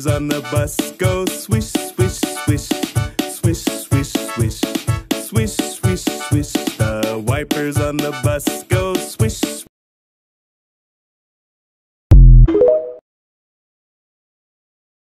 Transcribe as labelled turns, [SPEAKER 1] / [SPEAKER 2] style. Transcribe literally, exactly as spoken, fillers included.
[SPEAKER 1] wipers on the bus go swish, swish, swish. Swish, swish, swish. Swish, swish, swish. The wipers on the bus